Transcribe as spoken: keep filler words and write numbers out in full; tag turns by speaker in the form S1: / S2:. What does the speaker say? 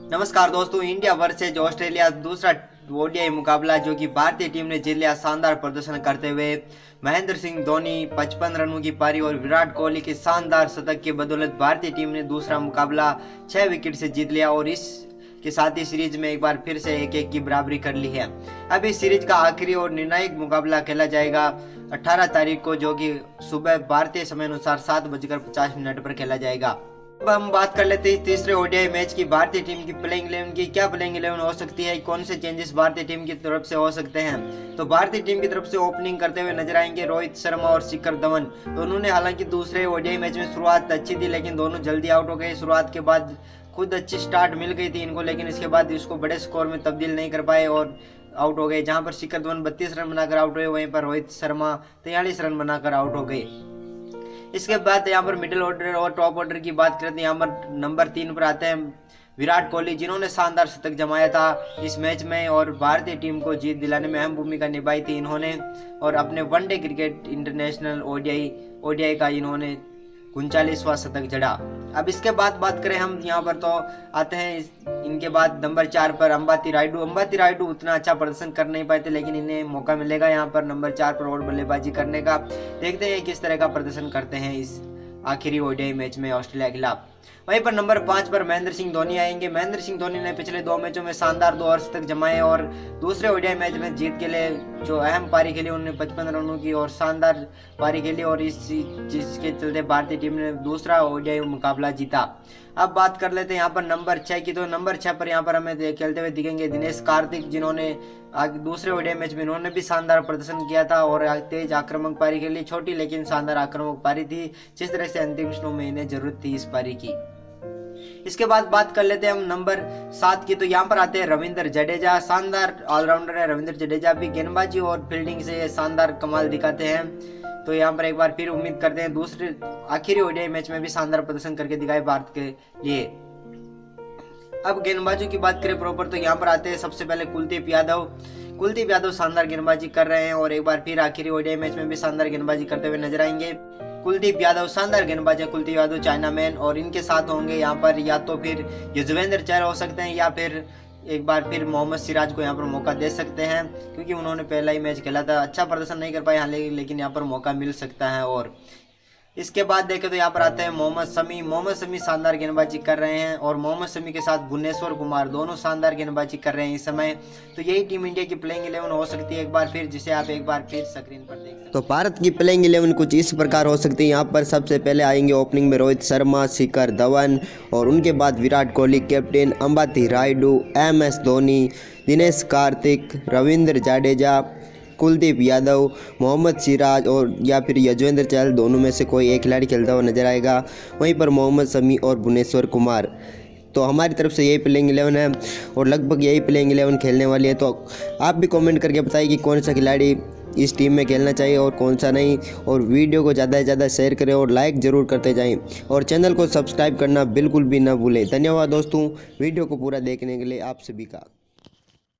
S1: नमस्कार दोस्तों, India versus Australia दूसरा ओडीआई मुकाबला जो कि भारतीय टीम ने जीत लिया शानदार प्रदर्शन करते हुए। महेंद्र सिंह धोनी पचपन रनों की पारी और विराट कोहली के शानदार शतक की बदौलत भारतीय टीम ने दूसरा मुकाबला छह विकेट से जीत लिया और इस के साथ ही सीरीज में एक बार फिर से एक एक की बराबरी कर ली है। अब इस सीरीज का आखिरी और निर्णायक मुकाबला खेला जाएगा अठारह तारीख को, जो कि सुबह भारतीय समय अनुसार सात बजकर पचास मिनट पर खेला जाएगा। अब हम बात कर लेते हैं तीसरे ओडीआई मैच की। भारतीय टीम की प्लेइंग इलेवन की क्या प्लेइंग इलेवन हो सकती है, कौन से चेंजेस भारतीय टीम की तरफ से हो सकते हैं। तो भारतीय टीम की तरफ से ओपनिंग करते हुए नजर आएंगे रोहित शर्मा और शिखर धवन। दोनों ने हालांकि दूसरे ओडीआई मैच में शुरुआत अच्छी थी, लेकिन दोनों जल्दी आउट हो गए। शुरुआत के बाद खुद अच्छी स्टार्ट मिल गई थी इनको, लेकिन इसके बाद इसको बड़े स्कोर में तब्दील नहीं कर पाए और आउट हो गए। जहां पर शिखर धवन बत्तीस रन बनाकर आउट हुए, वहीं पर रोहित शर्मा तैंतालीस रन बनाकर आउट हो गए। इसके बाद यहाँ पर मिडिल ऑर्डर और टॉप ऑर्डर की बात करते हैं। यहाँ पर नंबर तीन पर आते हैं विराट कोहली, जिन्होंने शानदार शतक जमाया था इस मैच में और भारतीय टीम को जीत दिलाने में अहम भूमिका निभाई थी इन्होंने। और अपने one day cricket international ODI ODI का इन्होंने उनचालीसवां शतक जड़ा। अब इसके बाद बात करें हम यहाँ पर, तो आते हैं इस, इनके बाद नंबर चार पर अंबाती रायडू। अंबाती रायडू उतना अच्छा प्रदर्शन कर नहीं पाए थे, लेकिन इन्हें मौका मिलेगा यहाँ पर नंबर चार पर और बल्लेबाजी करने का। देखते हैं किस तरह का प्रदर्शन करते हैं इस आखिरी ओडीआई मैच में ऑस्ट्रेलिया के खिलाफ। वहीं पर नंबर पाँच पर महेंद्र सिंह धोनी आएंगे। महेंद्र सिंह धोनी ने पिछले दो मैचों में शानदार दो अर्धशतक जमाए और दूसरे ओडीआई मैच में जीत के लिए जो अहम पारी खेली उन्होंने पचपन रनों की और शानदार पारी खेली और इस जिसके चलते भारतीय टीम ने दूसरा ओडीआई मुकाबला जीता। अब बात कर लेते हैं यहाँ पर नंबर छः की। तो नंबर छः पर यहाँ पर हमें खेलते हुए दिखेंगे दिनेश कार्तिक, जिन्होंने आगे दूसरे ओडीआई मैच में इन्होंने भी शानदार प्रदर्शन किया था और तेज आक्रामक पारी के लिए छोटी लेकिन शानदार आक्रामक पारी थी, जिस तरह से अंतिम स्नो में इन्हें जरूरत थी इस पारी की। इसके बाद बात कर लेते हैं हम नंबर सात की। तो यहाँ पर आते हैं रविंद्र जडेजा। शानदार ऑलराउंडर है रविंद्र जडेजा भी, गेंदबाजी और फील्डिंग से शानदार कमाल दिखाते हैं। तो यहाँ पर एक बार फिर उम्मीद करते हैं दूसरे आखिरी ओडीआई मैच में भी शानदार प्रदर्शन करके दिखाए भारत के लिए। अब गेंदबाजों की बात करें प्रॉपर, तो यहाँ पर आते हैं सबसे पहले कुलदीप यादव। कुलदीप यादव शानदार गेंदबाजी कर रहे हैं और एक बार फिर आखिरी ओडीआई मैच में भी शानदार गेंदबाजी करते हुए नजर आएंगे। कुलदीप यादव शानदार गेंदबाज है, कुलदीप यादव चाइना मैन, और इनके साथ होंगे यहाँ पर या तो फिर युजवेंद्र चहल हो सकते हैं या फिर एक बार फिर मोहम्मद सिराज को यहाँ पर मौका दे सकते हैं, क्योंकि उन्होंने पहला ही मैच खेला था, अच्छा प्रदर्शन नहीं कर पाए हाल, लेकिन यहाँ पर मौका मिल सकता है। और इसके बाद देखें तो यहाँ पर आते हैं मोहम्मद शमी। मोहम्मद शमी शानदार गेंदबाजी कर रहे हैं और मोहम्मद शमी के साथ भुवनेश्वर कुमार दोनों शानदार गेंदबाजी कर रहे हैं इस समय। तो यही टीम इंडिया की प्लेइंग इलेवन हो सकती है एक बार फिर, जिसे आप एक बार फिर स्क्रीन पर देख सकते हैं।
S2: तो भारत की प्लेइंग इलेवन कुछ इस प्रकार हो सकती है। यहाँ पर सबसे पहले आएंगे ओपनिंग में रोहित शर्मा, शिखर धवन, और उनके बाद Virat Kohli captain, Ambati Rayudu, M S Dhoni, Dinesh Karthik, Ravindra Jadeja, Kuldeep Yadav, Mohammed Siraj और या फिर युजवेंद्र चहल, दोनों में से कोई एक खिलाड़ी खेलता हुआ नजर आएगा। वहीं पर मोहम्मद शमी और भुवनेश्वर कुमार। तो हमारी तरफ से यही प्लेइंग इलेवन है और लगभग यही प्लेइंग इलेवन खेलने वाली है। तो आप भी कमेंट करके बताइए कि कौन सा खिलाड़ी इस टीम में खेलना चाहिए और कौन सा नहीं। और वीडियो को ज़्यादा से ज़्यादा शेयर करें और लाइक ज़रूर करते जाएं और चैनल को सब्सक्राइब करना बिल्कुल भी ना भूलें। धन्यवाद दोस्तों, वीडियो को पूरा देखने के लिए आप सभी का।